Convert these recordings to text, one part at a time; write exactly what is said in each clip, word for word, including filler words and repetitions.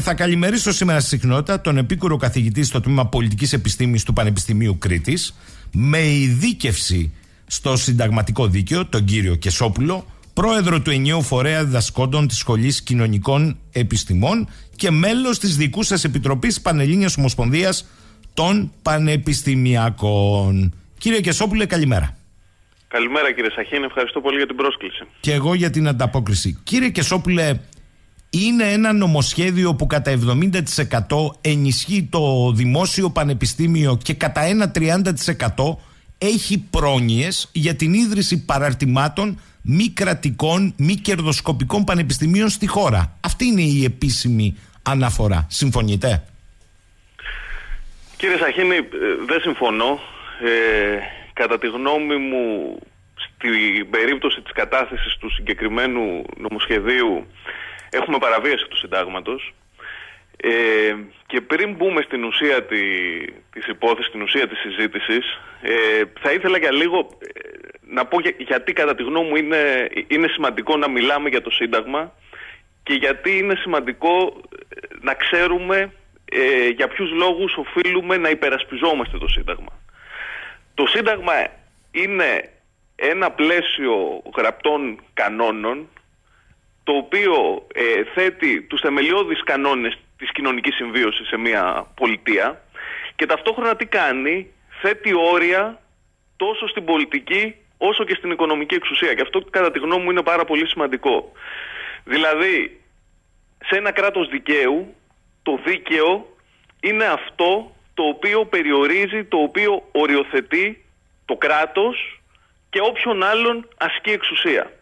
Θα καλημερίσω σήμερα στη συχνότητα τον επίκουρο καθηγητή στο τμήμα Πολιτικής Επιστήμης του Πανεπιστημίου Κρήτης, με ειδίκευση στο συνταγματικό δίκαιο, τον κύριο Κεσόπουλο, πρόεδρο του ενιαίου φορέα διδασκόντων της Σχολής Κοινωνικών Επιστημών και μέλος της δικούσας Επιτροπής Πανελλήνιας Ομοσπονδίας των Πανεπιστημιακών. Κύριε Κεσόπουλε, καλημέρα. Καλημέρα κύριε Σαχίνη, ευχαριστώ πολύ για την πρόσκληση. Και εγώ για την ανταπόκριση. Κύριε Κεσόπουλε, είναι ένα νομοσχέδιο που κατά εβδομήντα τοις εκατό ενισχύει το δημόσιο πανεπιστήμιο και κατά ένα τριάντα τοις εκατό έχει πρόνοιες για την ίδρυση παραρτημάτων μη κρατικών, μη κερδοσκοπικών πανεπιστημίων στη χώρα. Αυτή είναι η επίσημη αναφορά. Συμφωνείτε? Κύριε Σαχίνη, δεν συμφωνώ. Ε, κατά τη γνώμη μου, στην περίπτωση της κατάθεσης του συγκεκριμένου νομοσχεδίου έχουμε παραβίαση του συντάγματος. Ε, και πριν μπούμε στην ουσία τη, της υπόθεσης, στην ουσία της συζήτησης, ε, θα ήθελα για λίγο ε, να πω για, γιατί κατά τη γνώμη μου είναι, είναι σημαντικό να μιλάμε για το Σύνταγμα και γιατί είναι σημαντικό να ξέρουμε ε, για ποιους λόγους οφείλουμε να υπερασπιζόμαστε το Σύνταγμα. Το Σύνταγμα είναι ένα πλαίσιο γραπτών κανόνων το οποίο ε, θέτει τους θεμελιώδεις κανόνες της κοινωνικής συμβίωσης σε μια πολιτεία και ταυτόχρονα τι κάνει, θέτει όρια τόσο στην πολιτική όσο και στην οικονομική εξουσία, και αυτό κατά τη γνώμη μου είναι πάρα πολύ σημαντικό. Δηλαδή, σε ένα κράτος δικαίου, το δίκαιο είναι αυτό το οποίο περιορίζει, το οποίο οριοθετεί το κράτος και όποιον άλλον ασκεί εξουσία.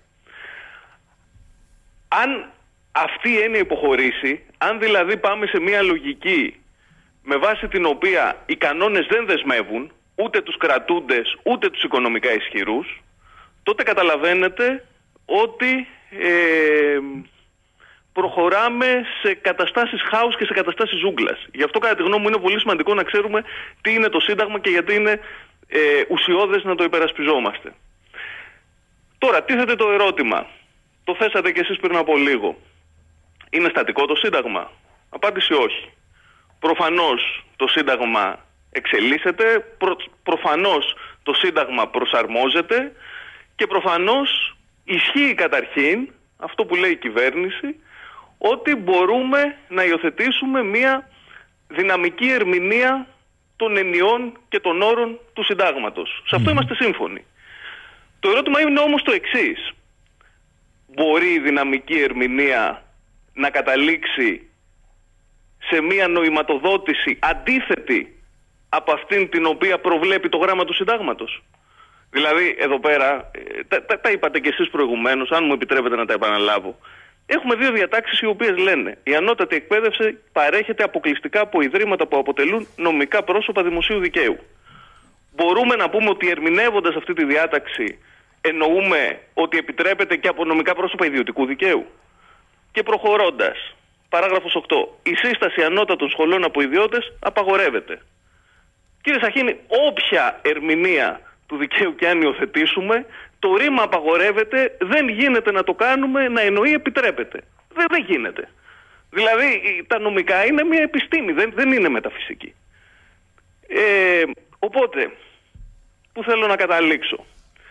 Αν αυτή η έννοια υποχωρήσει, αν δηλαδή πάμε σε μια λογική με βάση την οποία οι κανόνες δεν δεσμεύουν ούτε τους κρατούντες ούτε τους οικονομικά ισχυρούς, τότε καταλαβαίνετε ότι ε, προχωράμε σε καταστάσεις χάους και σε καταστάσεις ζούγκλας. Γι' αυτό κατά τη γνώμη μου είναι πολύ σημαντικό να ξέρουμε τι είναι το Σύνταγμα και γιατί είναι ε, ουσιώδες να το υπερασπιζόμαστε. Τώρα, τίθεται το ερώτημα. Το θέσατε κι εσείς πριν από λίγο. Είναι στατικό το Σύνταγμα? Απάντηση όχι. Προφανώς το Σύνταγμα εξελίσσεται, προ, προφανώς το Σύνταγμα προσαρμόζεται και προφανώς ισχύει καταρχήν αυτό που λέει η κυβέρνηση, ότι μπορούμε να υιοθετήσουμε μια δυναμική ερμηνεία των ενιών και των όρων του Συντάγματος. Σε αυτό είμαστε σύμφωνοι. Το ερώτημα είναι όμως το εξής. Μπορεί η δυναμική ερμηνεία να καταλήξει σε μια νοηματοδότηση αντίθετη από αυτήν την οποία προβλέπει το γράμμα του Συντάγματος? Δηλαδή, εδώ πέρα, τα, τα, τα είπατε κι εσείς προηγουμένως, αν μου επιτρέπετε να τα επαναλάβω. Έχουμε δύο διατάξεις οι οποίες λένε: η ανώτατη εκπαίδευση παρέχεται αποκλειστικά από ιδρύματα που αποτελούν νομικά πρόσωπα δημοσίου δικαίου. Μπορούμε να πούμε ότι ερμηνεύοντας αυτή τη διάταξη εννοούμε ότι επιτρέπεται και από νομικά πρόσωπα ιδιωτικού δικαίου? Και προχωρώντας, παράγραφος οκτώ. Η σύσταση ανώτατων σχολών από ιδιώτες απαγορεύεται. Κύριε Σαχίνη, όποια ερμηνεία του δικαίου και αν υιοθετήσουμε, το ρήμα απαγορεύεται δεν γίνεται να το κάνουμε να εννοεί επιτρέπεται. Δεν, δεν γίνεται. Δηλαδή τα νομικά είναι μια επιστήμη, δεν, δεν είναι μεταφυσική. Ε, οπότε, πού θέλω να καταλήξω?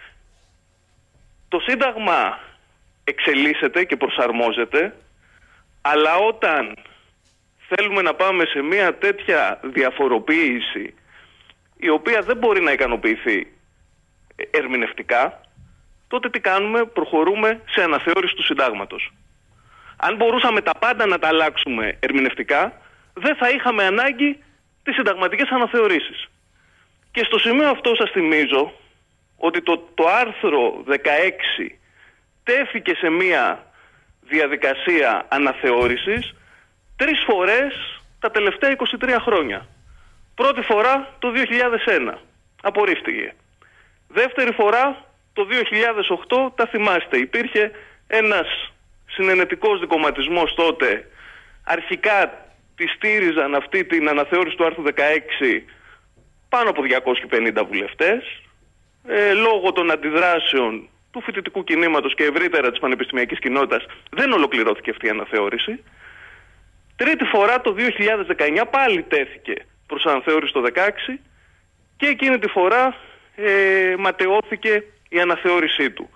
Το Σύνταγμα εξελίσσεται και προσαρμόζεται, αλλά όταν θέλουμε να πάμε σε μια τέτοια διαφοροποίηση η οποία δεν μπορεί να ικανοποιηθεί ερμηνευτικά, τότε τι κάνουμε? Προχωρούμε σε αναθεώρηση του Συντάγματος. Αν μπορούσαμε τα πάντα να τα αλλάξουμε ερμηνευτικά, δεν θα είχαμε ανάγκη τις συνταγματικές αναθεωρήσεις. Και στο σημείο αυτό σας θυμίζω ότι το, το άρθρο δεκαέξι τέθηκε σε μία διαδικασία αναθεώρησης τρεις φορές τα τελευταία είκοσι τρία χρόνια. Πρώτη φορά το δύο χιλιάδες ένα. Απορρίφθηκε. Δεύτερη φορά το δύο χιλιάδες οκτώ, τα θυμάστε. Υπήρχε ένας συνενετικός δικομματισμός τότε. Αρχικά τη στήριζαν αυτή την αναθεώρηση του άρθρου δεκαέξι πάνω από διακόσιοι πενήντα βουλευτές. Ε, λόγω των αντιδράσεων του φοιτητικού κινήματος και ευρύτερα της πανεπιστημιακής κοινότητας δεν ολοκληρώθηκε αυτή η αναθεώρηση. Τρίτη φορά το δύο χιλιάδες δεκαεννιά πάλι τέθηκε προς αναθεώρηση το δεκαέξι και εκείνη τη φορά ε, ματαιώθηκε η αναθεώρησή του.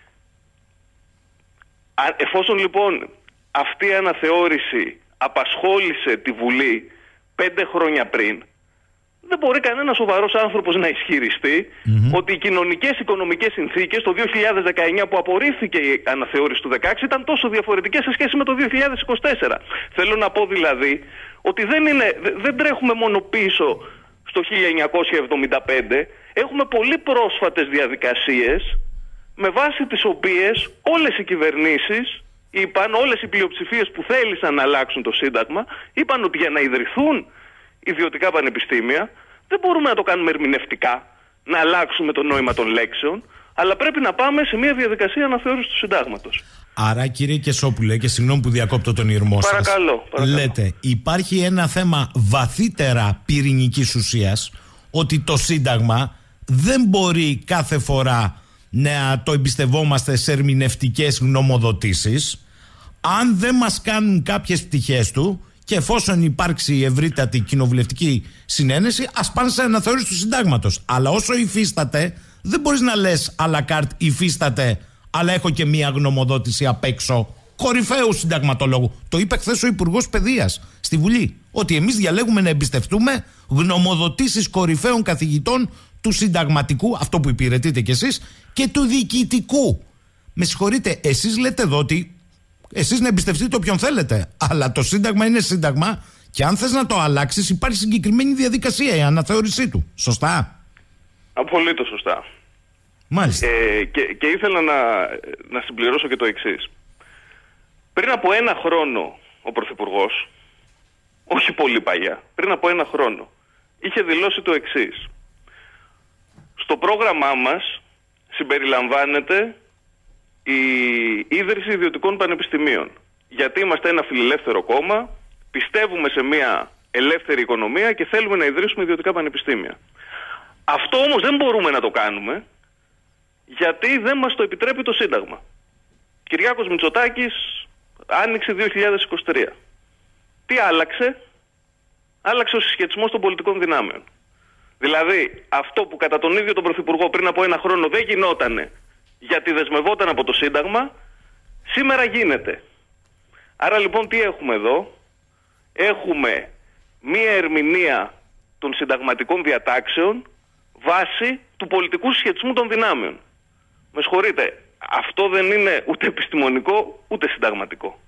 Α, εφόσον λοιπόν αυτή η αναθεώρηση απασχόλησε τη Βουλή πέντε χρόνια πριν, δεν μπορεί κανένας σοβαρός άνθρωπος να ισχυριστεί mm-hmm. ότι οι κοινωνικές οικονομικές συνθήκες το δύο χιλιάδες δεκαεννιά που απορρίφθηκε η αναθεώρηση του δεκαέξι ήταν τόσο διαφορετικές σε σχέση με το δύο χιλιάδες είκοσι τέσσερα. Θέλω να πω δηλαδή ότι δεν, είναι, δεν τρέχουμε μόνο πίσω στο χίλια εννιακόσια εβδομήντα πέντε, έχουμε πολύ πρόσφατες διαδικασίες με βάση τις οποίες όλες οι κυβερνήσεις είπαν, όλες οι πλειοψηφίες που θέλησαν να αλλάξουν το Σύνταγμα, είπαν ότι για να ιδρυθούν ιδιωτικά πανεπιστήμια δεν μπορούμε να το κάνουμε ερμηνευτικά, να αλλάξουμε το νόημα των λέξεων, αλλά πρέπει να πάμε σε μια διαδικασία αναθεώρησης του Συντάγματος. Άρα, κύριε Κεσόπουλε, και συγγνώμη που διακόπτω τον ηρμό σας, παρακαλώ, παρακαλώ. λέτε, υπάρχει ένα θέμα βαθύτερα πυρηνικής ουσίας, ότι το Σύνταγμα δεν μπορεί κάθε φορά να το εμπιστευόμαστε σε ερμηνευτικές γνωμοδοτήσεις, αν δεν μας κάνουν κάποιες πτυχές του, και εφόσον υπάρξει ευρύτατη κοινοβουλευτική συνένεση, ας πάνε σε αναθεώρηση του Συντάγματος. Αλλά όσο υφίσταται, δεν μπορείς να λες à la carte υφίσταται, αλλά έχω και μία γνωμοδότηση απ' έξω κορυφαίου συνταγματολόγου. Το είπε χθες ο Υπουργός Παιδείας στη Βουλή. Ότι εμείς διαλέγουμε να εμπιστευτούμε γνωμοδοτήσεις κορυφαίων καθηγητών του συνταγματικού, αυτό που υπηρετείτε κι εσείς, και του διοικητικού. Με συγχωρείτε, εσείς λέτε εδώ ότι εσείς να εμπιστευτείτε όποιον θέλετε, αλλά το Σύνταγμα είναι Σύνταγμα και αν θες να το αλλάξεις υπάρχει συγκεκριμένη διαδικασία η αναθεώρησή του. Σωστά? Απολύτως σωστά. Μάλιστα. Ε, και, και ήθελα να, να συμπληρώσω και το εξής. Πριν από ένα χρόνο ο Πρωθυπουργός, όχι πολύ παλιά, πριν από ένα χρόνο, είχε δηλώσει το εξής. Στο πρόγραμμά μας συμπεριλαμβάνεται η ίδρυση ιδιωτικών πανεπιστημίων. Γιατί είμαστε ένα φιλελεύθερο κόμμα, πιστεύουμε σε μια ελεύθερη οικονομία και θέλουμε να ιδρύσουμε ιδιωτικά πανεπιστήμια. Αυτό όμως δεν μπορούμε να το κάνουμε, γιατί δεν μας το επιτρέπει το Σύνταγμα. Κυριάκος Μητσοτάκης, άνοιξη δύο χιλιάδες είκοσι τρία. Τι άλλαξε? Άλλαξε ο συσχετισμός των πολιτικών δυνάμεων. Δηλαδή, αυτό που κατά τον ίδιο τον Πρωθυπουργό πριν από ένα χρόνο δεν γινότανε, γιατί δεσμευόταν από το Σύνταγμα, σήμερα γίνεται. Άρα λοιπόν τι έχουμε εδώ? Έχουμε μία ερμηνεία των συνταγματικών διατάξεων βάσει του πολιτικού συσχετισμού των δυνάμεων. Με συγχωρείτε, αυτό δεν είναι ούτε επιστημονικό ούτε συνταγματικό.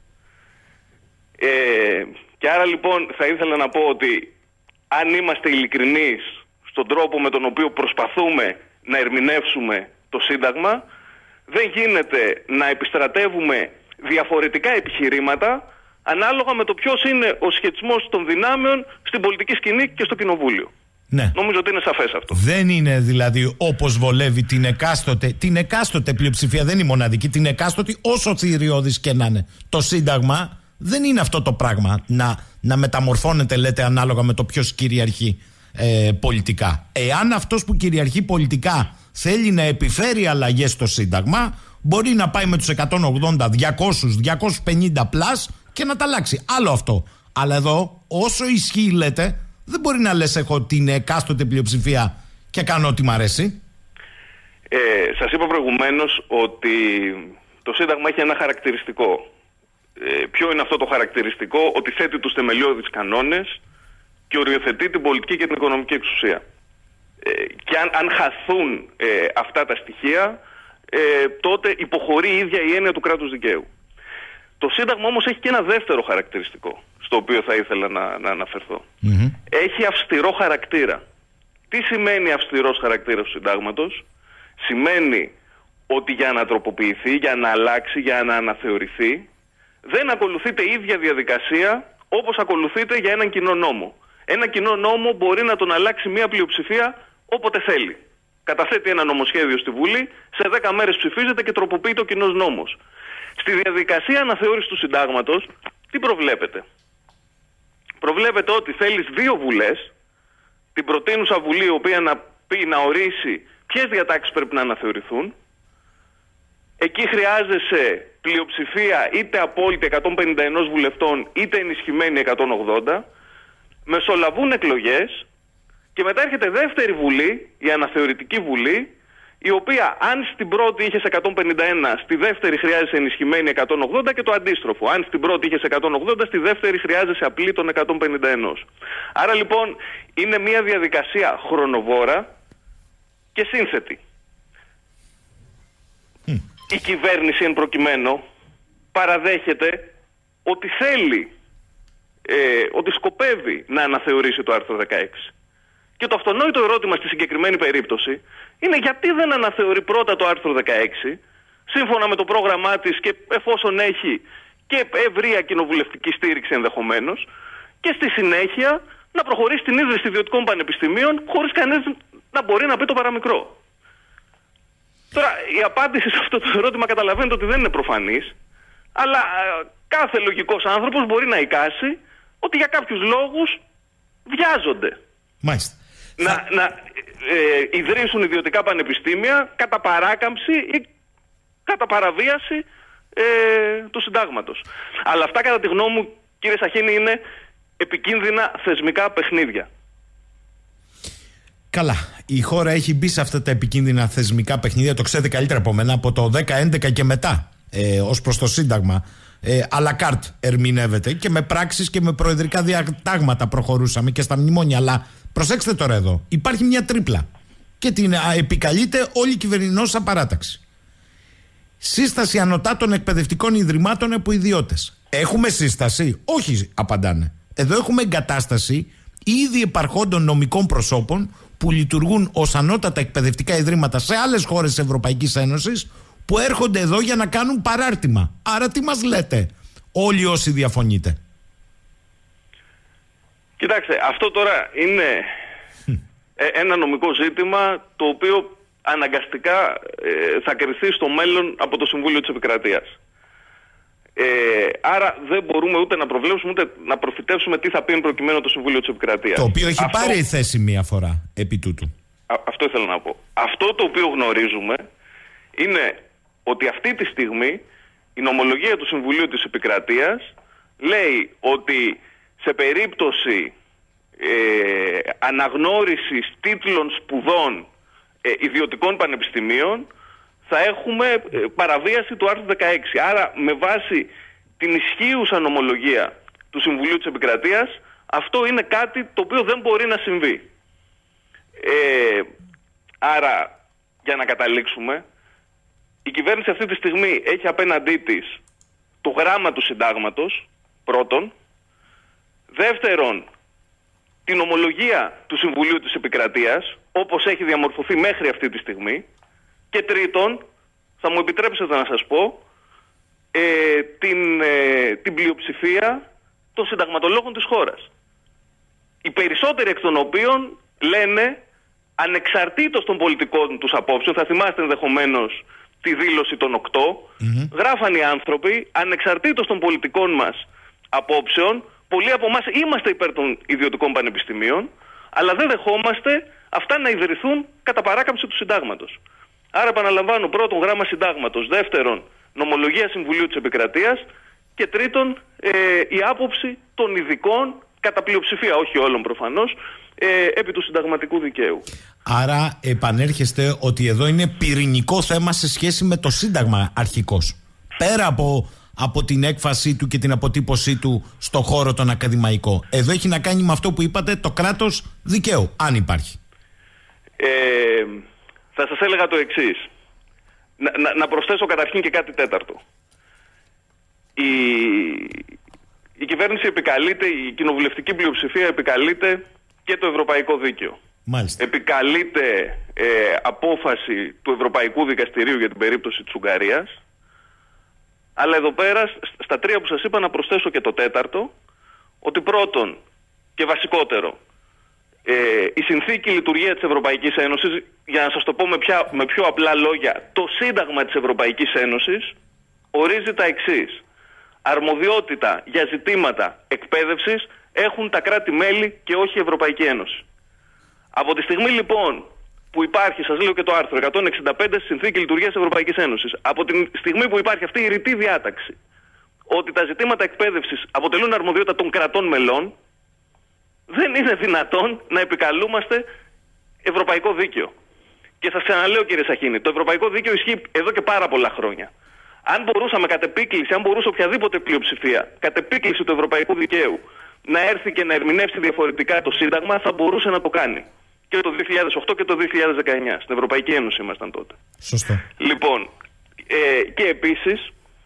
Ε, και άρα λοιπόν θα ήθελα να πω ότι αν είμαστε ειλικρινείς στον τρόπο με τον οποίο προσπαθούμε να ερμηνεύσουμε το Σύνταγμα, δεν γίνεται να επιστρατεύουμε διαφορετικά επιχειρήματα ανάλογα με το ποιος είναι ο σχετισμός των δυνάμεων στην πολιτική σκηνή και στο Κοινοβούλιο. Ναι. Νομίζω ότι είναι σαφές αυτό. Δεν είναι δηλαδή όπως βολεύει την εκάστοτε, την εκάστοτε πλειοψηφία, δεν είναι η μοναδική, την εκάστοτε όσο θηριώδης και να είναι. Το Σύνταγμα δεν είναι αυτό το πράγμα να, να μεταμορφώνεται, λέτε, ανάλογα με το ποιος κυριαρχεί ε, πολιτικά. Εάν αυτός που κυριαρχεί πολιτικά θέλει να επιφέρει αλλαγές στο Σύνταγμα, μπορεί να πάει με τους εκατόν ογδόντα, διακόσια, διακόσια πενήντα πλάς και να τα αλλάξει. Άλλο αυτό. Αλλά εδώ, όσο ισχύει, λέτε, δεν μπορεί να λες έχω την εκάστοτε πλειοψηφία και κάνω ό,τι μ' αρέσει. Ε, σας είπα προηγουμένως ότι το Σύνταγμα έχει ένα χαρακτηριστικό. Ε, ποιο είναι αυτό το χαρακτηριστικό? Ότι θέτει τους θεμελιώδεις κανόνες και οριοθετεί την πολιτική και την οικονομική εξουσία. Ε, και αν, αν χαθούν ε, αυτά τα στοιχεία, ε, τότε υποχωρεί η ίδια η έννοια του κράτους δικαίου. Το Σύνταγμα όμως έχει και ένα δεύτερο χαρακτηριστικό, στο οποίο θα ήθελα να, να αναφερθώ. Mm-hmm. Έχει αυστηρό χαρακτήρα. Τι σημαίνει αυστηρός χαρακτήρας του Συντάγματος? Σημαίνει ότι για να τροποποιηθεί, για να αλλάξει, για να αναθεωρηθεί, δεν ακολουθείται η ίδια διαδικασία όπως ακολουθείται για έναν κοινό νόμο. Ένα κοινό νόμο μπορεί να τον αλλάξει μια πλειοψηφία όποτε θέλει. Καταθέτει ένα νομοσχέδιο στη Βουλή, σε δέκα μέρες ψηφίζεται και τροποποιείται ο κοινός νόμος. Στη διαδικασία αναθεώρησης του Συντάγματος, τι προβλέπεται? Προβλέπεται ότι θέλεις δύο βουλές, την προτείνουσα Βουλή, η οποία να πει, να ορίσει ποιες διατάξεις πρέπει να αναθεωρηθούν. Εκεί χρειάζεσαι πλειοψηφία είτε απόλυτη εκατόν πενήντα ένα βουλευτών είτε ενισχυμένη εκατόν ογδόντα, μεσολαβούν εκλογές και μετά έρχεται δεύτερη βουλή, η αναθεωρητική βουλή, η οποία αν στην πρώτη είχες εκατόν πενήντα ένα, στη δεύτερη χρειάζεσαι ενισχυμένη εκατόν ογδόντα και το αντίστροφο. Αν στην πρώτη είχες εκατόν ογδόντα, στη δεύτερη χρειάζεσαι απλή των εκατόν πενήντα ένα. Άρα λοιπόν είναι μια διαδικασία χρονοβόρα και σύνθετη. Mm. Η κυβέρνηση εν προκειμένου παραδέχεται ότι θέλει, ε, ότι σκοπεύει να αναθεωρήσει το άρθρο δεκαέξι. Και το αυτονόητο ερώτημα στη συγκεκριμένη περίπτωση είναι γιατί δεν αναθεωρεί πρώτα το άρθρο δεκαέξι, σύμφωνα με το πρόγραμμά της και εφόσον έχει και ευρεία κοινοβουλευτική στήριξη ενδεχομένως, και στη συνέχεια να προχωρήσει στην ίδρυση ιδιωτικών πανεπιστημίων χωρίς κανένας να μπορεί να πει το παραμικρό. Τώρα, η απάντηση σε αυτό το ερώτημα καταλαβαίνετε ότι δεν είναι προφανής, αλλά ε, κάθε λογικός άνθρωπος μπορεί να εικάσει ότι για κάποιους λόγους βιάζονται. Μάλιστα. Να, Θα... να ε, ιδρύσουν ιδιωτικά πανεπιστήμια κατά παράκαμψη ή κατά παραβίαση ε, του συντάγματος. Αλλά αυτά κατά τη γνώμη μου, κύριε Σαχίνη, είναι επικίνδυνα θεσμικά παιχνίδια. Καλά. Η χώρα έχει μπει σε αυτά τα επικίνδυνα θεσμικά παιχνίδια, το ξέρετε καλύτερα από μένα, από το δέκα έντεκα και μετά, ε, ως προς το Σύνταγμα. Ε, à la carte ερμηνεύεται και με πράξεις και με προεδρικά διατάγματα προχωρούσαμε και στα μνημόνια. Αλλά προσέξτε τώρα εδώ, υπάρχει μια τρίπλα και την α, επικαλείται όλη η κυβερνητική απαράταξη. Σύσταση ανωτάτων εκπαιδευτικών ιδρυμάτων από ιδιώτες. Έχουμε σύσταση? Όχι, απαντάνε. Εδώ έχουμε εγκατάσταση ήδη υπαρχόντων νομικών προσώπων που λειτουργούν ως ανώτατα εκπαιδευτικά ιδρύματα σε άλλες χώρες της Ευρωπαϊκής Ένωσης, που έρχονται εδώ για να κάνουν παράρτημα. Άρα τι μας λέτε όλοι όσοι διαφωνείτε? Κοιτάξτε, αυτό τώρα είναι ένα νομικό ζήτημα το οποίο αναγκαστικά ε, θα κριθεί στο μέλλον από το Συμβούλιο της Επικρατείας. Ε, άρα δεν μπορούμε ούτε να προβλέψουμε ούτε να προφητεύσουμε τι θα πει εν προκειμένου το Συμβούλιο της Επικρατείας. Το οποίο έχει αυτό... πάρει θέση μία φορά επί τούτου. Α, αυτό ήθελα να πω. Αυτό το οποίο γνωρίζουμε είναι ότι αυτή τη στιγμή η νομολογία του Συμβουλίου της Επικρατείας λέει ότι σε περίπτωση ε, αναγνώρισης τίτλων σπουδών ε, ιδιωτικών πανεπιστημίων θα έχουμε ε, παραβίαση του άρθρου δεκαέξι. Άρα με βάση την ισχύουσα νομολογία του Συμβουλίου της Επικρατείας αυτό είναι κάτι το οποίο δεν μπορεί να συμβεί. Ε, άρα για να καταλήξουμε, η κυβέρνηση αυτή τη στιγμή έχει απέναντί της το γράμμα του συντάγματος, πρώτον. Δεύτερον, την ομολογία του Συμβουλίου της Επικρατείας, όπως έχει διαμορφωθεί μέχρι αυτή τη στιγμή. Και τρίτον, θα μου επιτρέψετε να σας πω, ε, την, ε, την πλειοψηφία των συνταγματολόγων της χώρας. Οι περισσότεροι εκ των οποίων λένε, ανεξαρτήτως των πολιτικών τους απόψεων, θα θυμάστε ενδεχομένως τη δήλωση των οκτώ, mm-hmm. γράφαν οι άνθρωποι, ανεξαρτήτως των πολιτικών μας απόψεων, πολλοί από εμάς είμαστε υπέρ των ιδιωτικών πανεπιστημίων, αλλά δεν δεχόμαστε αυτά να ιδρυθούν κατά παράκαμψη του συντάγματος. Άρα επαναλαμβάνω, πρώτον γράμμα συντάγματος, δεύτερον νομολογία Συμβουλίου της Επικρατείας και τρίτον ε, η άποψη των ειδικών, κατά πλειοψηφία, όχι όλων προφανώς, ε, επί του συνταγματικού δικαίου. Άρα επανέρχεστε ότι εδώ είναι πυρηνικό θέμα σε σχέση με το Σύνταγμα αρχικώς. Πέρα από, από την έκφασή του και την αποτύπωσή του στο χώρο τον ακαδημαϊκό. Εδώ έχει να κάνει με αυτό που είπατε, το κράτος δικαίου, αν υπάρχει. Ε, θα σας έλεγα το εξής. Να, να, να προσθέσω καταρχήν και κάτι τέταρτο. Η, η κυβέρνηση επικαλείται, η κοινοβουλευτική πλειοψηφία επικαλείται και το ευρωπαϊκό δίκαιο. Μάλιστα. Επικαλείται ε, απόφαση του Ευρωπαϊκού Δικαστηρίου για την περίπτωση της Ουγγαρίας. Αλλά εδώ πέρα, στα τρία που σας είπα, να προσθέσω και το τέταρτο, ότι πρώτον και βασικότερο, ε, η συνθήκη λειτουργία της Ευρωπαϊκής Ένωσης, για να σας το πω με, πια, με πιο απλά λόγια, το Σύνταγμα της Ευρωπαϊκής Ένωσης ορίζει τα εξής. Αρμοδιότητα για ζητήματα εκπαίδευσης έχουν τα κράτη-μέλη και όχι η Ευρωπαϊκή Ένωση. Από τη στιγμή λοιπόν που υπάρχει, σας λέω και το άρθρο εκατόν εξήντα πέντε στη Συνθήκη Λειτουργίας Ευρωπαϊκής Ένωσης, από τη στιγμή που υπάρχει αυτή η ρητή διάταξη, ότι τα ζητήματα εκπαίδευσης αποτελούν αρμοδιότητα των κρατών μελών, δεν είναι δυνατόν να επικαλούμαστε ευρωπαϊκό δίκαιο. Και σας ξαναλέω, κύριε Σαχίνη, το ευρωπαϊκό δίκαιο ισχύει εδώ και πάρα πολλά χρόνια. Αν μπορούσαμε κατ' επίκληση, αν μπορούσε οποιαδήποτε πλειοψηφία κατ' επίκληση του ευρωπαϊκού δικαίου να έρθει και να ερμηνεύσει διαφορετικά το Σύνταγμα, θα μπορούσε να το κάνει. Και το δύο χιλιάδες οκτώ και το δύο χιλιάδες δεκαεννιά. Στην Ευρωπαϊκή Ένωση ήμασταν τότε. Σωστό. Λοιπόν, ε, και επίσης,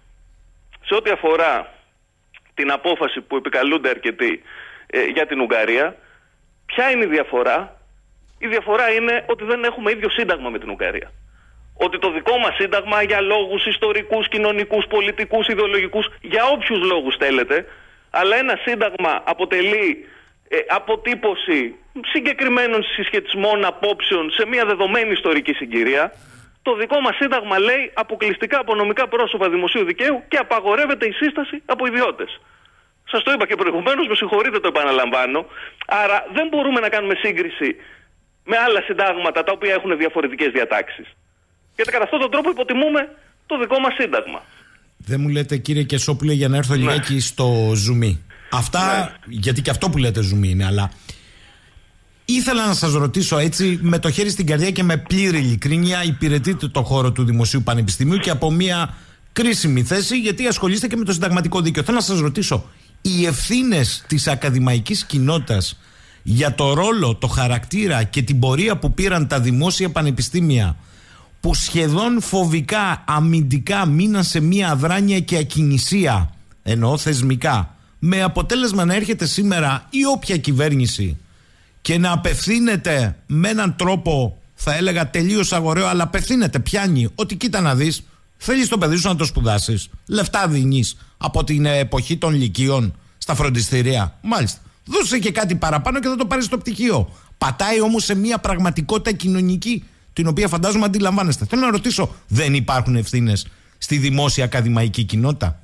σε ό,τι αφορά την απόφαση που επικαλούνται αρκετοί ε, για την Ουγγαρία, ποια είναι η διαφορά? Η διαφορά είναι ότι δεν έχουμε ίδιο σύνταγμα με την Ουγγαρία. Ότι το δικό μας σύνταγμα, για λόγους ιστορικούς, κοινωνικούς, πολιτικούς, ιδεολογικούς, για όποιους λόγους θέλετε, αλλά ένα σύνταγμα αποτελεί ε, αποτύπωση συγκεκριμένων συσχετισμών απόψεων σε μια δεδομένη ιστορική συγκυρία. Το δικό μας σύνταγμα λέει αποκλειστικά από νομικά πρόσωπα δημοσίου δικαίου και απαγορεύεται η σύσταση από ιδιώτες. Σας το είπα και προηγουμένως, με συγχωρείτε, το επαναλαμβάνω. Άρα δεν μπορούμε να κάνουμε σύγκριση με άλλα συντάγματα τα οποία έχουν διαφορετικές διατάξεις. Γιατί κατά αυτόν τον τρόπο υποτιμούμε το δικό μας σύνταγμα. Δεν μου λέτε, κύριε Κεσόπουλε, για να έρθω ναι. λιγάκι στο ζουμί. Αυτά, ναι. γιατί και αυτό που λέτε ζουμί είναι, αλλά ήθελα να σας ρωτήσω έτσι, με το χέρι στην καρδιά και με πλήρη ειλικρίνεια, υπηρετείτε το χώρο του Δημοσίου Πανεπιστημίου και από μια κρίσιμη θέση, γιατί ασχολείστε και με το συνταγματικό δίκαιο. Θέλω να σας ρωτήσω, οι ευθύνες της ακαδημαϊκής κοινότητας για το ρόλο, το χαρακτήρα και την πορεία που πήραν τα δημόσια πανεπιστήμια, που σχεδόν φοβικά, αμυντικά μείναν σε μία αδράνεια και ακινησία, εννοώ θεσμικά, με αποτέλεσμα να έρχεται σήμερα η όποια κυβέρνηση και να απευθύνεται με έναν τρόπο, θα έλεγα τελείως αγοραίο, αλλά απευθύνεται, πιάνει ότι κοίτα να δεις, θέλεις το παιδί σου να το σπουδάσεις, λεφτά δίνεις από την εποχή των λυκείων στα φροντιστηρία, μάλιστα, δώσε και κάτι παραπάνω και θα το πάρεις στο πτυχίο. Πατάει όμως σε μια πραγματικότητα κοινωνική, την οποία φαντάζομαι αντιλαμβάνεστε. Θέλω να ρωτήσω, δεν υπάρχουν ευθύνες στη δημόσια ακαδημαϊκή κοινότητα?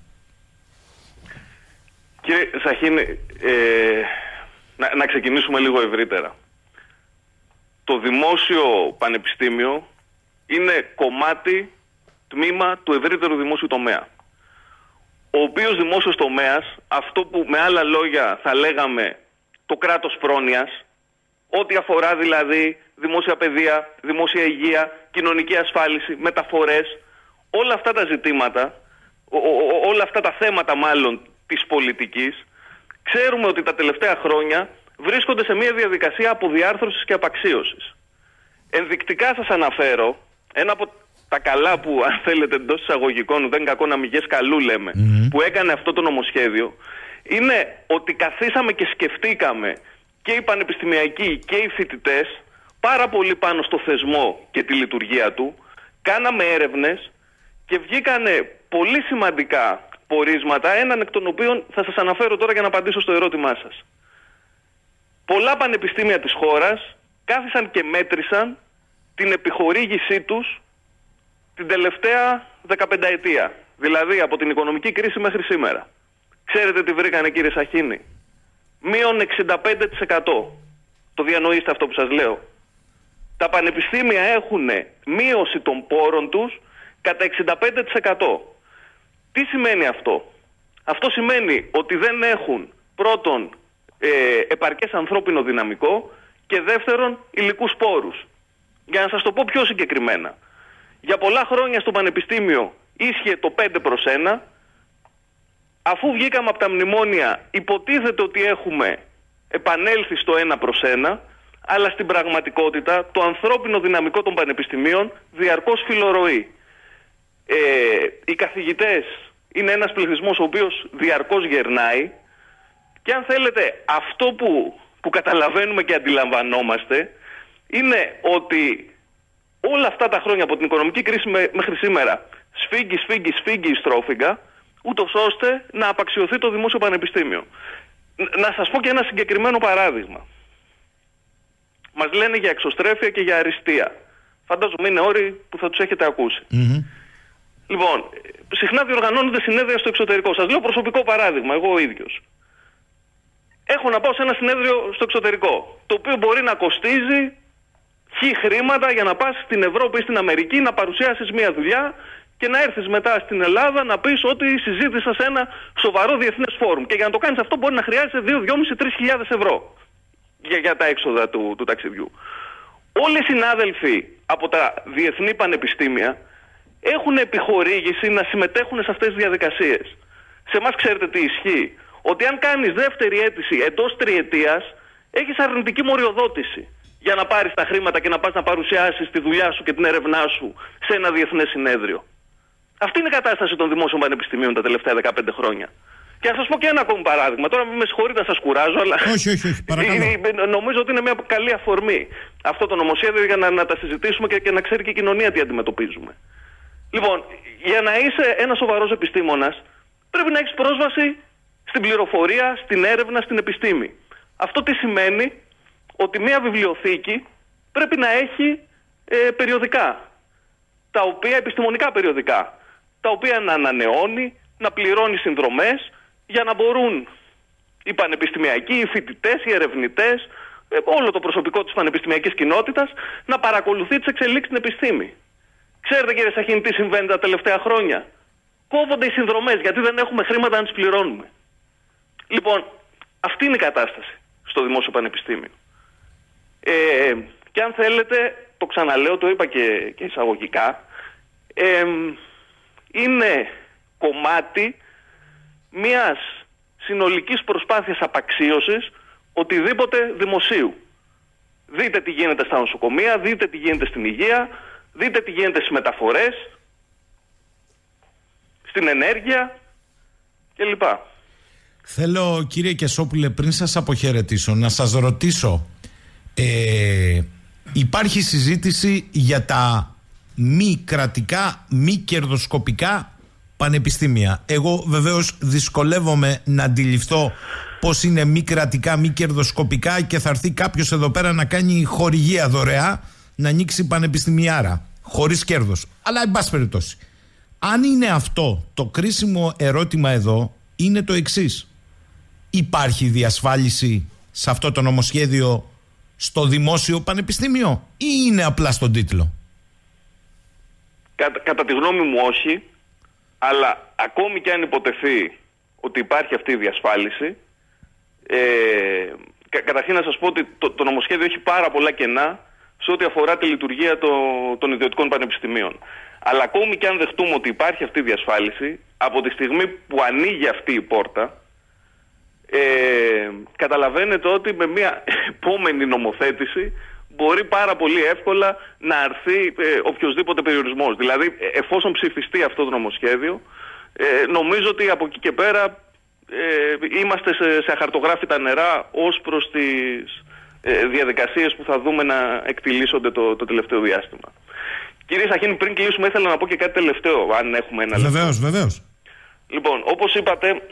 Κύριε Σαχίνη, ε, να, να ξεκινήσουμε λίγο ευρύτερα. Το δημόσιο πανεπιστήμιο είναι κομμάτι, τμήμα του ευρύτερου δημόσιου τομέα. Ο οποίος δημόσιος τομέας, αυτό που με άλλα λόγια θα λέγαμε το κράτος πρόνοιας, ό,τι αφορά δηλαδή δημόσια παιδεία, δημόσια υγεία, κοινωνική ασφάλιση, μεταφορές, όλα αυτά τα ζητήματα, ό, ό, όλα αυτά τα θέματα μάλλον της πολιτικής, ξέρουμε ότι τα τελευταία χρόνια βρίσκονται σε μια διαδικασία αποδιάρθρωσης και απαξίωσης. Ενδεικτικά σας αναφέρω ένα από τα καλά που, αν θέλετε, εντός εισαγωγικών, δεν κακό να μηγές καλού λέμε, mm-hmm. που έκανε αυτό το νομοσχέδιο, είναι ότι καθίσαμε και σκεφτήκαμε και οι πανεπιστημιακοί και οι φοιτητές πάρα πολύ πάνω στο θεσμό και τη λειτουργία του, κάναμε έρευνες και βγήκανε πολύ σημαντικά πορίσματα, έναν εκ των οποίων θα σας αναφέρω τώρα για να απαντήσω στο ερώτημά σας. Πολλά πανεπιστήμια της χώρας κάθισαν και μέτρησαν την επιχορήγησή τους την τελευταία δεκαπενταετία, δηλαδή από την οικονομική κρίση μέχρι σήμερα. Ξέρετε τι βρήκανε, κύριε Σαχίνη? Μείον εξήντα πέντε τοις εκατό. Το διανοείστε αυτό που σας λέω? Τα πανεπιστήμια έχουν μείωση των πόρων τους κατά εξήντα πέντε τοις εκατό. Τι σημαίνει αυτό? Αυτό σημαίνει ότι δεν έχουν πρώτον ε, επαρκές ανθρώπινο δυναμικό και δεύτερον υλικούς πόρους. Για να σας το πω πιο συγκεκριμένα. Για πολλά χρόνια στο πανεπιστήμιο ίσχυε το πέντε προς ένα. Αφού βγήκαμε από τα μνημόνια υποτίθεται ότι έχουμε επανέλθει στο ένα προς ένα, αλλά στην πραγματικότητα το ανθρώπινο δυναμικό των πανεπιστημίων διαρκώς φιλορροεί. Ε, οι καθηγητές είναι ένας πληθυσμός ο οποίος διαρκώς γερνάει και αν θέλετε αυτό που, που καταλαβαίνουμε και αντιλαμβανόμαστε είναι ότι όλα αυτά τα χρόνια από την οικονομική κρίση μέχρι σήμερα σφίγγει, σφίγγει, σφίγγει η στρόφιγγα, ούτως ώστε να απαξιωθεί το δημόσιο πανεπιστήμιο. Να σας πω και ένα συγκεκριμένο παράδειγμα. Μας λένε για εξωστρέφεια και για αριστεία. Φαντάζομαι είναι όροι που θα τους έχετε ακούσει. Mm-hmm. Λοιπόν, συχνά διοργανώνονται συνέδρια στο εξωτερικό. Σας λέω προσωπικό παράδειγμα, εγώ ο ίδιος. Έχω να πάω σε ένα συνέδριο στο εξωτερικό, το οποίο μπορεί να κοστίζει χι χρήματα για να πας στην Ευρώπη ή στην Αμερική να παρουσιάσεις μια δουλειά και να έρθεις μετά στην Ελλάδα να πεις ότι συζήτησα σε ένα σοβαρό διεθνές φόρουμ. Και για να το κάνεις αυτό μπορεί να χρειάζεσαι δύο, δυόμισι, τρεις χιλιάδες ευρώ για, για τα έξοδα του, του ταξιδιού. Όλοι οι συνάδελφοι από τα διεθνή πανεπιστήμια έχουν επιχορήγηση να συμμετέχουν σε αυτές τις διαδικασίες. Σε εμάς ξέρετε τι ισχύει? Ότι αν κάνεις δεύτερη αίτηση εντός τριετίας, έχεις αρνητική μοριοδότηση για να πάρεις τα χρήματα και να πας να παρουσιάσεις τη δουλειά σου και την έρευνά σου σε ένα διεθνές συνέδριο. Αυτή είναι η κατάσταση των δημόσιων πανεπιστημίων τα τελευταία δεκαπέντε χρόνια. Και να σας πω και ένα ακόμη παράδειγμα. Τώρα με συγχωρείτε να σας κουράζω, αλλά όχι, όχι, όχι, παρακαλώ. νομίζω ότι είναι μια καλή αφορμή αυτό το νομοσχέδιο για να, να τα συζητήσουμε και, και να ξέρει και η κοινωνία τι αντιμετωπίζουμε. Λοιπόν, για να είσαι ένας σοβαρός επιστήμονας, πρέπει να έχεις πρόσβαση στην πληροφορία, στην έρευνα, στην επιστήμη. Αυτό τι σημαίνει? Ότι μια βιβλιοθήκη πρέπει να έχει ε, περιοδικά, τα οποία, επιστημονικά περιοδικά, τα οποία να ανανεώνει, να πληρώνει συνδρομές για να μπορούν οι πανεπιστημιακοί, οι φοιτητές, οι ερευνητές, ε, όλο το προσωπικό της πανεπιστημιακής κοινότητας να παρακολουθεί τις εξελίξεις στην επιστήμη. Ξέρετε κύριε Σαχίνη τι συμβαίνει τα τελευταία χρόνια? Κόβονται οι συνδρομές γιατί δεν έχουμε χρήματα να τις πληρώνουμε. Λοιπόν, αυτή είναι η κατάσταση στο δημόσιο πανεπιστήμιο. Ε, και αν θέλετε, το ξαναλέω, το είπα και, και εισαγωγικά, ε, είναι κομμάτι μιας συνολικής προσπάθειας απαξίωσης οτιδήποτε δημοσίου. Δείτε τι γίνεται στα νοσοκομεία, δείτε τι γίνεται στην υγεία, δείτε τι γίνεται στις μεταφορές, στην ενέργεια κλπ. Θέλω κύριε Κεσόπουλε, πριν σας αποχαιρετήσω, να σας ρωτήσω, ε, υπάρχει συζήτηση για τα μη κρατικά, μη κερδοσκοπικά πανεπιστήμια. Εγώ βεβαίως δυσκολεύομαι να αντιληφθώ πώς είναι μη κρατικά, μη κερδοσκοπικά και θα έρθει κάποιος εδώ πέρα να κάνει χορηγία δωρεά, να ανοίξει πανεπιστημιάρα, χωρίς κέρδος. Αλλά εν πάση περιπτώσει, αν είναι αυτό, το κρίσιμο ερώτημα εδώ είναι το εξής. Υπάρχει διασφάλιση σε αυτό το νομοσχέδιο στο δημόσιο πανεπιστήμιο ή είναι απλά στον τίτλο? Κα, κατά τη γνώμη μου όχι, αλλά ακόμη και αν υποτεθεί ότι υπάρχει αυτή η διασφάλιση, ε, κα, καταρχήν να σας πω ότι το, το νομοσχέδιο έχει πάρα πολλά κενά σε ό,τι αφορά τη λειτουργία το, των ιδιωτικών πανεπιστημίων. Αλλά ακόμη και αν δεχτούμε ότι υπάρχει αυτή η διασφάλιση, από τη στιγμή που ανοίγει αυτή η πόρτα, ε, καταλαβαίνετε ότι με μια επόμενη νομοθέτηση μπορεί πάρα πολύ εύκολα να αρθεί ε, οποιοσδήποτε περιορισμός. Δηλαδή, εφόσον ψηφιστεί αυτό το νομοσχέδιο, ε, νομίζω ότι από εκεί και πέρα ε, είμαστε σε, σε αχαρτογράφητα νερά ως προς τις ε, διαδικασίες που θα δούμε να εκτιλήσονται το, το τελευταίο διάστημα. Κύριε Σαχίνη, πριν κλείσουμε, ήθελα να πω και κάτι τελευταίο, αν έχουμε ένα λεπτό. Βεβαίως, βεβαίως. Λοιπόν, όπως είπατε,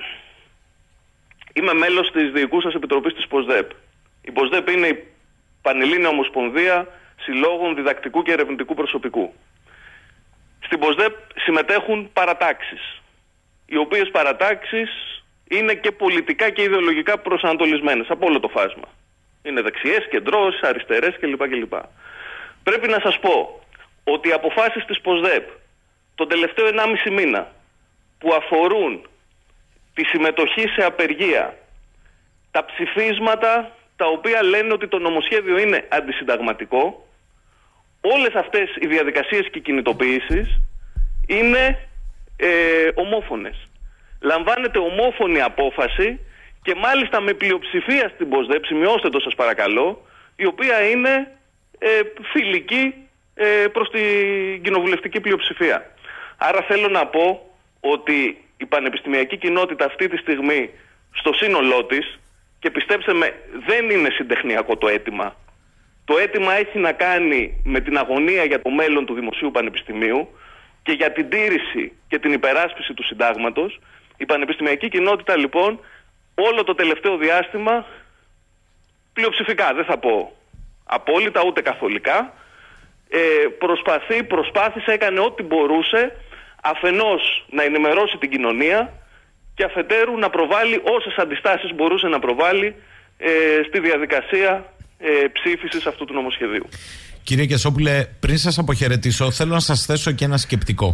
είμαι μέλος της Διοικούσας Επιτροπής της ΠΟΣΔΕΠ. Η ΠΟΣΔΕΠ είναι η Πανελλήνια Ομοσπονδία Συλλόγων Διδακτικού και Ερευνητικού Προσωπικού. Στην ΠΟΣΔΕΠ συμμετέχουν παρατάξεις, οι οποίες παρατάξεις είναι και πολιτικά και ιδεολογικά προσανατολισμένες από όλο το φάσμα. Είναι δεξιές, κεντρός, αριστερές κλπ. κλπ. Πρέπει να σας πω ότι οι αποφάσεις της ΠΟΣΔΕΠ τον τελευταίο ενάμιση μήνα που αφορούν τη συμμετοχή σε απεργία, τα ψηφίσματα τα οποία λένε ότι το νομοσχέδιο είναι αντισυνταγματικό, όλες αυτές οι διαδικασίες και οι κινητοποιήσεις είναι ε, ομόφωνες. Λαμβάνεται ομόφωνη απόφαση και μάλιστα με πλειοψηφία στην ΠΟΣΔΕΠ, σημειώστε το σας παρακαλώ, η οποία είναι ε, φιλική ε, προς την κοινοβουλευτική πλειοψηφία. Άρα θέλω να πω ότι η πανεπιστημιακή κοινότητα αυτή τη στιγμή στο σύνολό της, και πιστέψτε με, δεν είναι συντεχνιακό το αίτημα. Το αίτημα έχει να κάνει με την αγωνία για το μέλλον του Δημοσίου Πανεπιστημίου και για την τήρηση και την υπεράσπιση του συντάγματος. Η πανεπιστημιακή κοινότητα λοιπόν όλο το τελευταίο διάστημα, πλειοψηφικά, δεν θα πω απόλυτα ούτε καθολικά, ε, προσπαθεί, προσπάθησε, έκανε ό,τι μπορούσε αφενός να ενημερώσει την κοινωνία και αφετέρου να προβάλλει όσες αντιστάσεις μπορούσε να προβάλλει ε, στη διαδικασία ε, ψήφισης αυτού του νομοσχεδίου. Κύριε Κεσόπουλε, πριν σας αποχαιρετήσω, θέλω να σας θέσω και ένα σκεπτικό.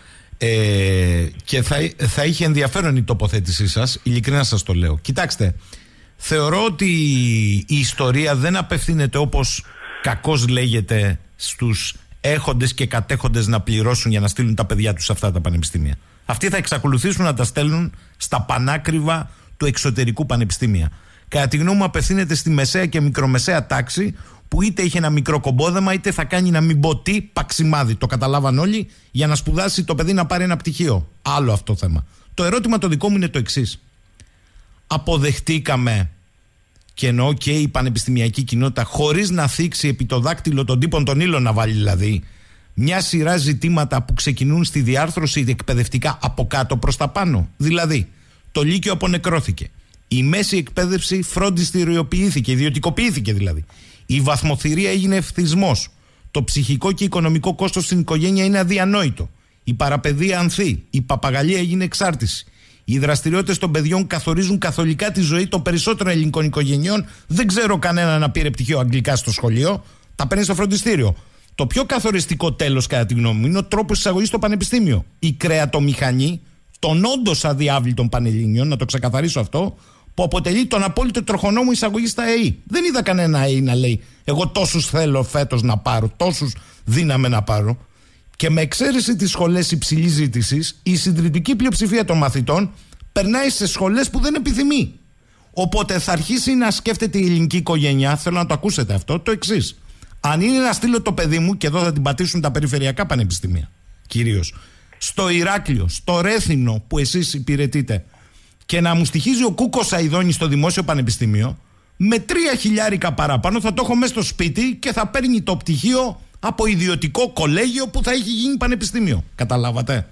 Ε, και θα, θα είχε ενδιαφέρον η τοποθέτησή σας, ειλικρινά σας το λέω. Κοιτάξτε, θεωρώ ότι η ιστορία δεν απευθύνεται, όπως κακώς λέγεται, στους έχοντες και κατέχοντες να πληρώσουν για να στείλουν τα παιδιά τους σε αυτά τα πανεπιστήμια. Αυτοί θα εξακολουθήσουν να τα στέλνουν στα πανάκριβα του εξωτερικού πανεπιστήμια. Κατά τη γνώμη μου, απευθύνεται στη μεσαία και μικρομεσαία τάξη, που είτε είχε ένα μικρό κομπόδεμα, είτε θα κάνει να μην πω τι, παξιμάδι. Το καταλάβαν όλοι, για να σπουδάσει το παιδί να πάρει ένα πτυχίο. Άλλο αυτό θέμα. Το ερώτημα το δικό μου είναι το εξής. Αποδεχτήκαμε, και εννοώ και η πανεπιστημιακή κοινότητα, χωρίς να θίξει επί το δάκτυλο των τύπων των ήλων, να βάλει δηλαδή, μια σειρά ζητήματα που ξεκινούν στη διάρθρωση εκπαιδευτικά από κάτω προς τα πάνω. Δηλαδή, το Λύκειο απονεκρώθηκε. Η μέση εκπαίδευση φροντιστηριοποιήθηκε, ιδιωτικοποιήθηκε δηλαδή. Η βαθμοθυρία έγινε ευθυσμός. Το ψυχικό και οικονομικό κόστος στην οικογένεια είναι αδιανόητο. Η παραπαιδεία ανθεί. Η παπαγαλία έγινε εξάρτηση. Οι δραστηριότητες των παιδιών καθορίζουν καθολικά τη ζωή των περισσότερων ελληνικών οικογενειών. Δεν ξέρω κανένα να πήρε πτυχίο αγγλικά στο σχολείο. Τα παίρνει στο φροντιστήριο. Το πιο καθοριστικό τέλος, κατά τη γνώμη μου, είναι ο τρόπος εισαγωγής στο πανεπιστήμιο. Η κρεατομηχανή των όντως αδιάβλητων πανελλήνιων, να το ξεκαθαρίσω αυτό, που αποτελεί τον απόλυτο τροχονόμο εισαγωγή στα ΕΗ. Δεν είδα κανένα ΕΗ να λέει: εγώ τόσους θέλω φέτος να πάρω, τόσους δύναμε να πάρω. Και με εξαίρεση τις σχολές υψηλής ζήτησης, η συντριπτική πλειοψηφία των μαθητών περνάει σε σχολές που δεν επιθυμεί. Οπότε θα αρχίσει να σκέφτεται η ελληνική οικογένεια, θέλω να το ακούσετε αυτό, το εξής. Αν είναι να στείλω το παιδί μου, και εδώ θα την πατήσουν τα περιφερειακά πανεπιστήμια, κυρίως, στο Ηράκλειο, στο Ρέθυμνο που εσείς υπηρετείτε, και να μου στοιχίζει ο Κούκος Σαϊδόνης στο δημόσιο πανεπιστήμιο, με τρία χιλιάρικα παραπάνω θα το έχω μέσα στο σπίτι και θα παίρνει το πτυχίο από ιδιωτικό κολέγιο που θα έχει γίνει πανεπιστήμιο. Καταλάβατε?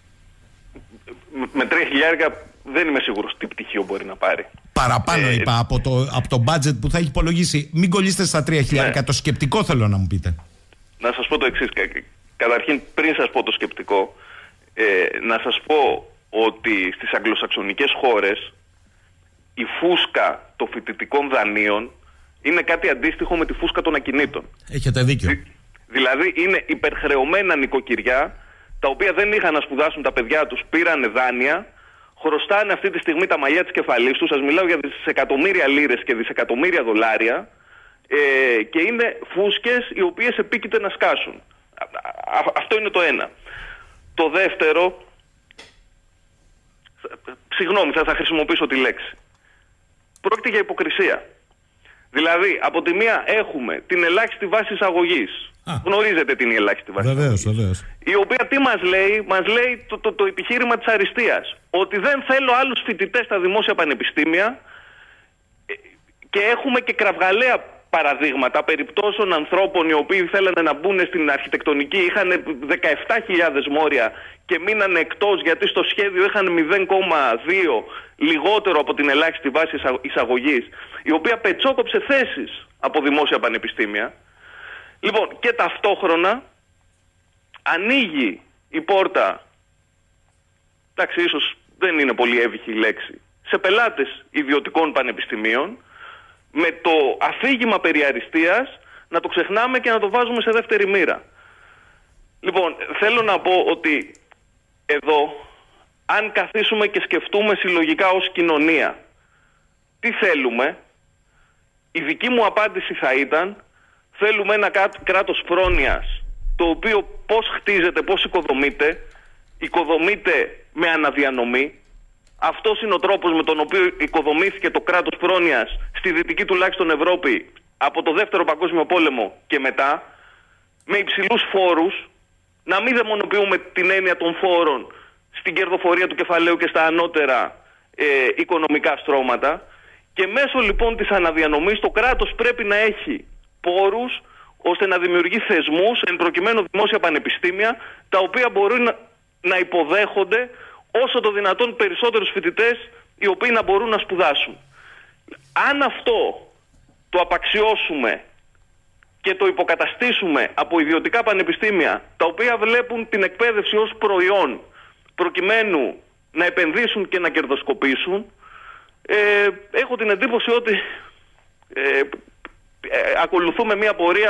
Με τρία χιλιάρικα δεν είμαι σίγουρος τι πτυχίο μπορεί να πάρει. Παραπάνω ε, είπα από το, από το budget που θα έχει υπολογίσει. Μην κολλήσετε στα τρία χιλιάρικα. Ναι. Το σκεπτικό θέλω να μου πείτε. Να σας πω το εξής. Καταρχήν, πριν σας πω το σκεπτικό, ε, να σας πω ότι στις αγγλοσαξονικές χώρες η φούσκα των φοιτητικών δανείων είναι κάτι αντίστοιχο με τη φούσκα των ακινήτων. Έχετε δίκιο. Δη, δηλαδή είναι υπερχρεωμένα νοικοκυριά, τα οποία δεν είχαν να σπουδάσουν τα παιδιά τους, πήρανε δάνεια, χρωστάνε αυτή τη στιγμή τα μαλλιά της κεφαλής τους, σας μιλάω για δισεκατομμύρια λίρες και δισεκατομμύρια δολάρια, ε, και είναι φούσκες οι οποίες επίκειται να σκάσουν. Α, α, αυτό είναι το ένα. Το δεύτερο, συγγνώμη, θα, θα χρησιμοποιήσω τη λέξη. Πρόκειται για υποκρισία. Δηλαδή, από τη μία έχουμε την ελάχιστη βάση εισαγωγής. Γνωρίζετε την ελάχιστη βάση βεβαίως, εισαγωγής. Βεβαίως. Η οποία τι μας λέει? Μας λέει το, το, το επιχείρημα της αριστείας. Ότι δεν θέλω άλλους φοιτητές στα δημόσια πανεπιστήμια, και έχουμε και κραυγαλαία παραδείγματα περιπτώσεων ανθρώπων οι οποίοι θέλανε να μπουν στην αρχιτεκτονική, είχαν δεκαεπτά χιλιάδες μόρια και μείνανε εκτός γιατί στο σχέδιο είχαν μηδέν κόμμα δύο λιγότερο από την ελάχιστη βάση εισαγωγής, η οποία πετσόκοψε θέσεις από δημόσια πανεπιστήμια. Λοιπόν, και ταυτόχρονα ανοίγει η πόρτα, εντάξει, ίσως δεν είναι πολύ εύγυχη η λέξη, σε πελάτες ιδιωτικών πανεπιστημίων, με το αφήγημα περί αριστείας να το ξεχνάμε και να το βάζουμε σε δεύτερη μοίρα. Λοιπόν, θέλω να πω ότι εδώ, αν καθίσουμε και σκεφτούμε συλλογικά ως κοινωνία τι θέλουμε, η δική μου απάντηση θα ήταν: θέλουμε ένα κράτος πρόνοιας, το οποίο πώς χτίζεται, πώς οικοδομείται, οικοδομείται με αναδιανομή. Αυτός είναι ο τρόπος με τον οποίο οικοδομήθηκε το κράτος πρόνοιας στη δυτική τουλάχιστον Ευρώπη από το Δεύτερο Παγκόσμιο Πόλεμο και μετά, με υψηλούς φόρους, να μην δαιμονοποιούμε την έννοια των φόρων στην κερδοφορία του κεφαλαίου και στα ανώτερα ε, οικονομικά στρώματα, και μέσω λοιπόν της αναδιανομής το κράτος πρέπει να έχει πόρους ώστε να δημιουργεί θεσμούς, εν προκειμένου δημόσια πανεπιστήμια, τα οποία μπορούν να, να υποδέχονται όσο το δυνατόν περισσότερους φοιτητές οι οποίοι να μπορούν να σπουδάσουν. Αν αυτό το απαξιώσουμε και το υποκαταστήσουμε από ιδιωτικά πανεπιστήμια, τα οποία βλέπουν την εκπαίδευση ως προϊόν προκειμένου να επενδύσουν και να κερδοσκοπήσουν, ε, έχω την εντύπωση ότι ε, ε, ακολουθούμε μια πορεία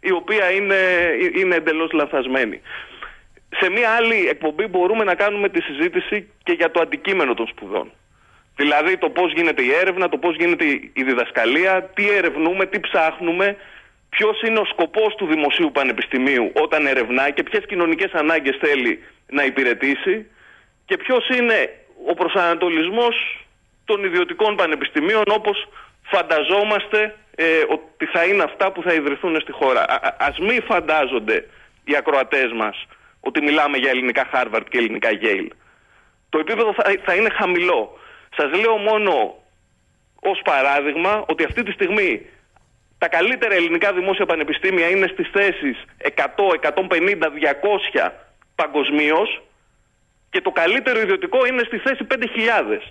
η οποία είναι, είναι εντελώς λανθασμένη. Σε μια άλλη εκπομπή μπορούμε να κάνουμε τη συζήτηση και για το αντικείμενο των σπουδών. Δηλαδή το πώς γίνεται η έρευνα, το πώς γίνεται η διδασκαλία, τι ερευνούμε, τι ψάχνουμε, ποιος είναι ο σκοπός του δημοσίου πανεπιστημίου όταν ερευνάει και ποιες κοινωνικές ανάγκες θέλει να υπηρετήσει και ποιος είναι ο προσανατολισμός των ιδιωτικών πανεπιστημίων όπως φανταζόμαστε ε, ότι θα είναι αυτά που θα ιδρυθούν στη χώρα. Α, ας μην φαντάζονται οι ακροατές μας ότι μιλάμε για ελληνικά Harvard και ελληνικά Yale. Το επίπεδο θα, θα είναι χαμηλό. Σας λέω μόνο ως παράδειγμα ότι αυτή τη στιγμή τα καλύτερα ελληνικά δημόσια πανεπιστήμια είναι στις θέσεις εκατό, εκατόν πενήντα, διακόσια παγκοσμίως και το καλύτερο ιδιωτικό είναι στη θέση πέντε χιλιάδες.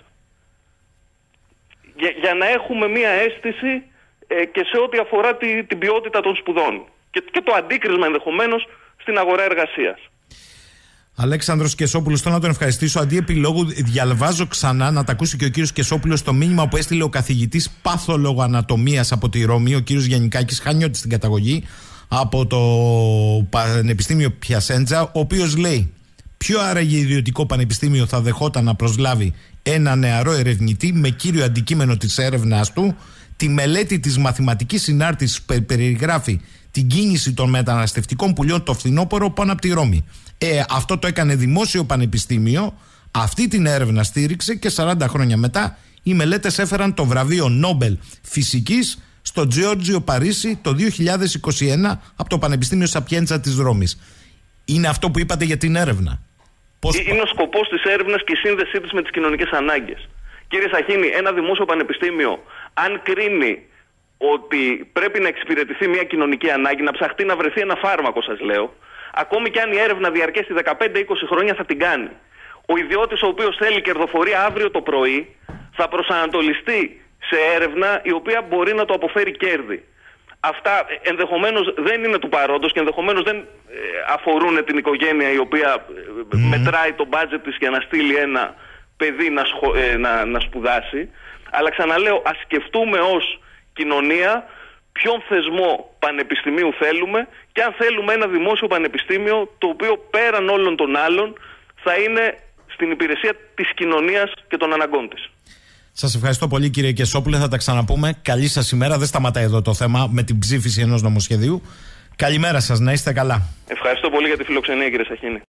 Για, για να έχουμε μία αίσθηση ε, και σε ό,τι αφορά τη, την ποιότητα των σπουδών και, και το αντίκρισμα ενδεχομένως στην αγορά εργασίας. Αλέξανδρος Κεσόπουλος, θέλω να τον ευχαριστήσω. Αντί επιλόγου, διαβάζω ξανά να τα ακούσει και ο κύριος Κεσόπουλος το μήνυμα που έστειλε ο καθηγητής παθολογοανατομίας από τη Ρώμη, ο κύριος Γιαννικάκης, Χανιώτη στην καταγωγή, από το Πανεπιστήμιο Πιασέντζα, ο οποίος λέει: ποιο άραγε ιδιωτικό πανεπιστήμιο θα δεχόταν να προσλάβει ένα νεαρό ερευνητή με κύριο αντικείμενο της έρευνας του τη μελέτη της μαθηματικής συνάρτησης που περιγράφει την κίνηση των μεταναστευτικών πουλιών το φθινόπωρο πάνω από τη Ρώμη. Ε, αυτό το έκανε δημόσιο πανεπιστήμιο, αυτή την έρευνα στήριξε και σαράντα χρόνια μετά οι μελέτες έφεραν το βραβείο Νόμπελ Φυσικής στο Τζιόρτζιο Παρίσι το δύο χιλιάδες είκοσι ένα από το Πανεπιστήμιο Σαπιέντζα της Ρώμης. Είναι αυτό που είπατε για την έρευνα. Πώς... Είναι ο σκοπός της έρευνας και η σύνδεσή της με τις κοινωνικές ανάγκες. Κύριε Σαχίνη, ένα δημόσιο πανεπιστήμιο, αν κρίνει ότι πρέπει να εξυπηρετηθεί μια κοινωνική ανάγκη, να ψαχτεί να βρεθεί ένα φάρμακο, σας λέω, ακόμη και αν η έρευνα διαρκέσει δεκαπέντε είκοσι χρόνια, θα την κάνει. Ο ιδιώτης ο οποίος θέλει κερδοφορία αύριο το πρωί θα προσανατολιστεί σε έρευνα η οποία μπορεί να το αποφέρει κέρδη. Αυτά ενδεχομένως δεν είναι του παρόντος και ενδεχομένως δεν αφορούν την οικογένεια η οποία mm. μετράει το μπάτζετ της για να στείλει ένα παιδί να, σχο... να, να σπουδάσει. Αλλά ξαναλέω, ας σκεφτούμε ως κοινωνία ποιον θεσμό πανεπιστημίου θέλουμε και αν θέλουμε ένα δημόσιο πανεπιστήμιο το οποίο πέραν όλων των άλλων θα είναι στην υπηρεσία της κοινωνίας και των αναγκών της. Σας ευχαριστώ πολύ, κύριε Κεσόπουλε, θα τα ξαναπούμε. Καλή σας ημέρα, δεν σταματάει εδώ το θέμα με την ψήφιση ενός νομοσχεδίου. Καλημέρα σας, να είστε καλά. Ευχαριστώ πολύ για τη φιλοξενία, κύριε Σαχίνη.